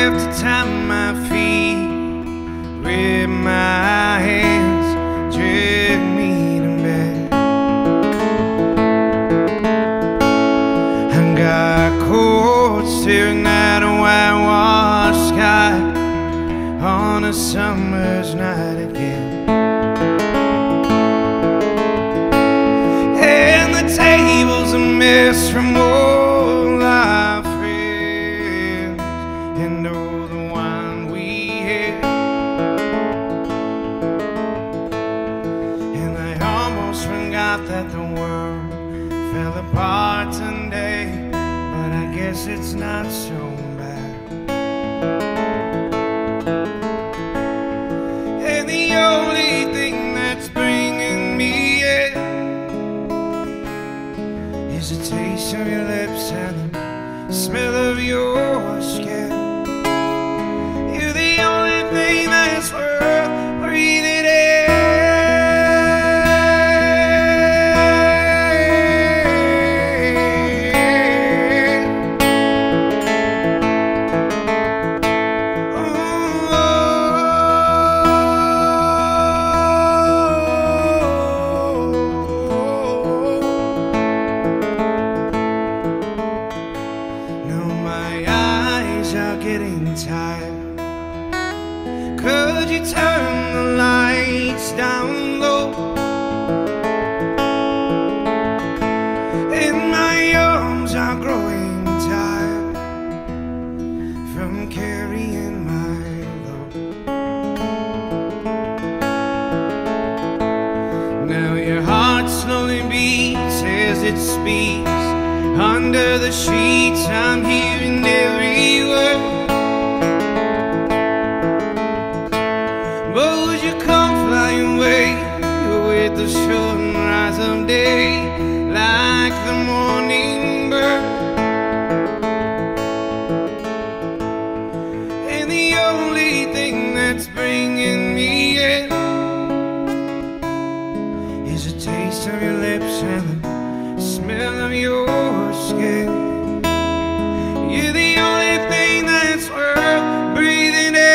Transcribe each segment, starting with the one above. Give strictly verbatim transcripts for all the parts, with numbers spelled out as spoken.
have to tie my feet, with my hands, drag me to bed. I got cold staring at a whitewashed sky on a summer's night again. And the table's a mess from all our friends and all the wine we had. And I almost forgot that the world fell apart today, but I guess it's not so bad. And the only thing that's bringing me in is the taste of your lips and the smell of your skin. You're the only thing that's worth breathing in. Could you turn the lights down low? And my arms are growing tired from carrying my load. Now your heart slowly beats as it speaks. Under the sheets I'm hearing every word. But would you come flying away with the sunrise of day, like the morning bird? And the only thing that's bringing me in is the taste of your lips and the smell of your skin. You're the only thing that's worth breathing in.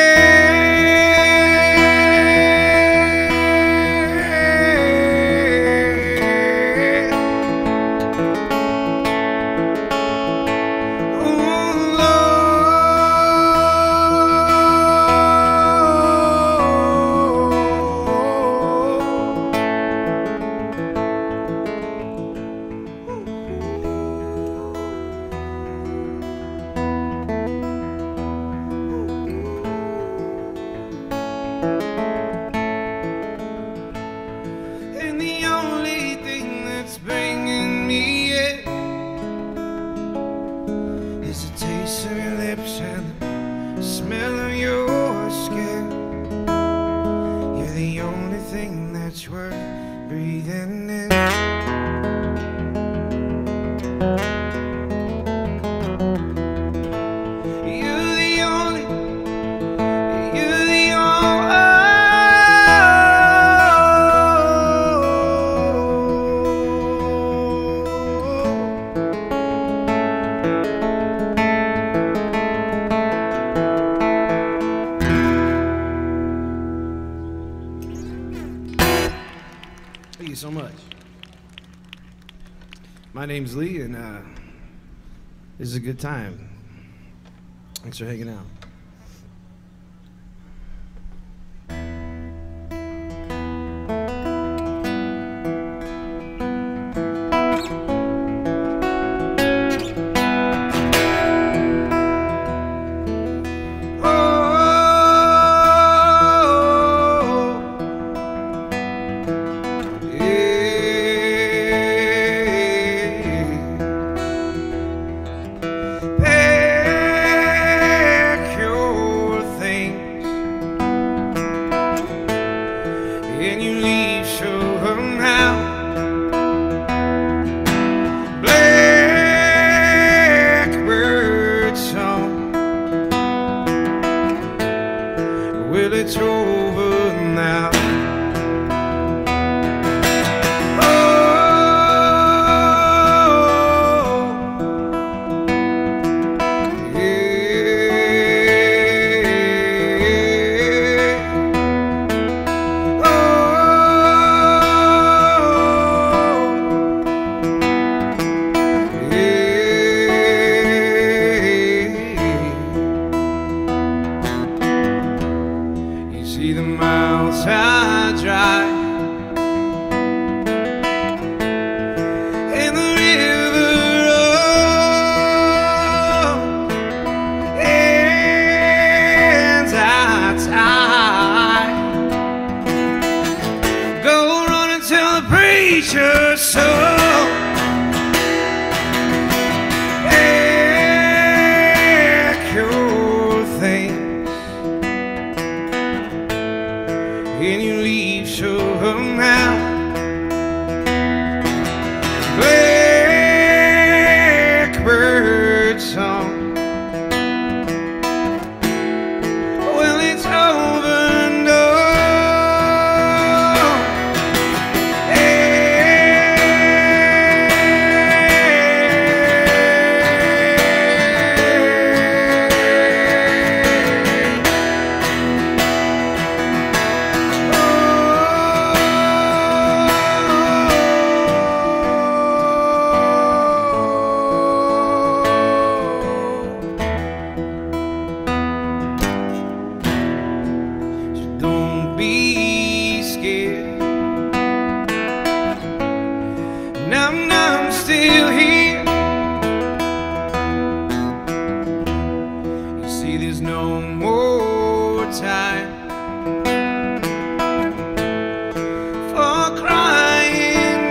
So much. My name's Lee, and uh, this is a good time. Thanks for hanging out. preacher's soul. Echo things, and you leave somehow. Blackbird song. Well, it's over now. Now I'm still here. You see, there's no more time for crying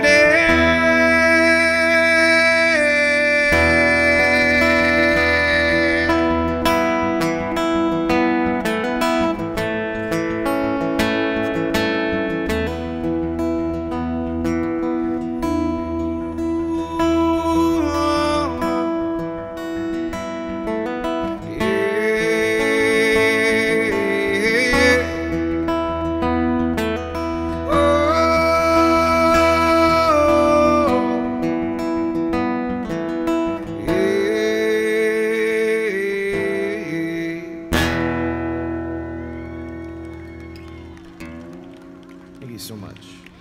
Thank you so much.